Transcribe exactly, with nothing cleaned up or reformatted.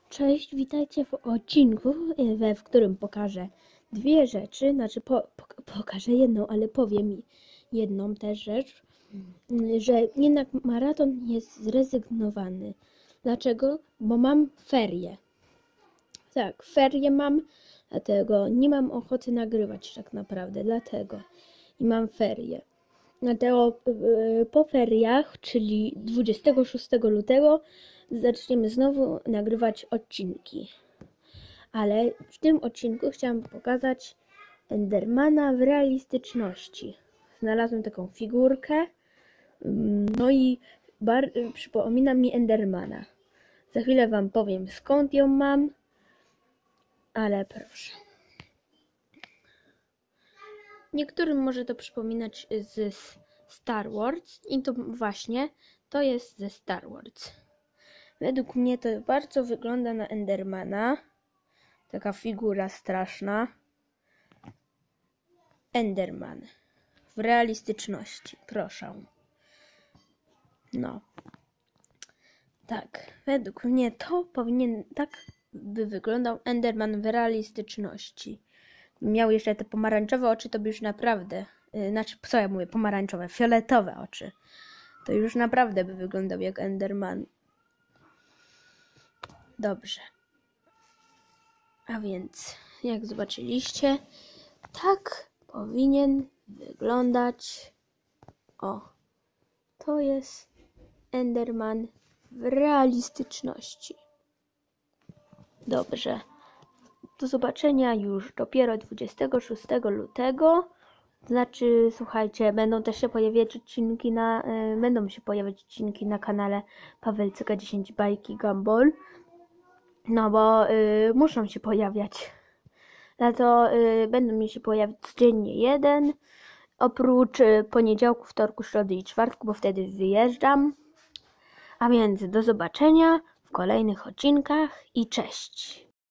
Cześć, witajcie w odcinku, we w którym pokażę dwie rzeczy, znaczy po, po, pokażę jedną, ale powiem jedną też rzecz, że jednak maraton jest zrezygnowany. Dlaczego? Bo mam ferie. Tak, ferie mam, dlatego nie mam ochoty nagrywać tak naprawdę, dlatego i mam ferie. Dlatego yy, po feriach, czyli dwudziestego szóstego lutego, zaczniemy znowu nagrywać odcinki. Ale w tym odcinku chciałam pokazać Endermana w realistyczności. Znalazłem taką figurkę, no i bar- przypomina mi Endermana. Za chwilę wam powiem, skąd ją mam, ale proszę. Niektórym może to przypominać z Star Wars i to właśnie to jest ze Star Wars. Według mnie to bardzo wygląda na Endermana. Taka figura straszna. Enderman. W realistyczności. Proszę. No. Tak. Według mnie to powinien... Tak by wyglądał Enderman w realistyczności. Miał jeszcze te pomarańczowe oczy, to by już naprawdę... Yy, znaczy, co ja mówię? Pomarańczowe. Fioletowe oczy. To już naprawdę by wyglądał jak Enderman. Dobrze. A więc, jak zobaczyliście, tak powinien wyglądać. O, to jest Enderman w realistyczności. Dobrze. Do zobaczenia już dopiero dwudziestego szóstego lutego. Znaczy, słuchajcie, będą też się pojawiać odcinki na, yy, będą się pojawiać odcinki na kanale Pawelcyka dziesięć Bajki Gumball. No bo y, muszą się pojawiać. Na to y, będą mi się pojawiać codziennie jeden. Oprócz y, poniedziałku, wtorku, środy i czwartku, bo wtedy wyjeżdżam. A więc do zobaczenia w kolejnych odcinkach i cześć.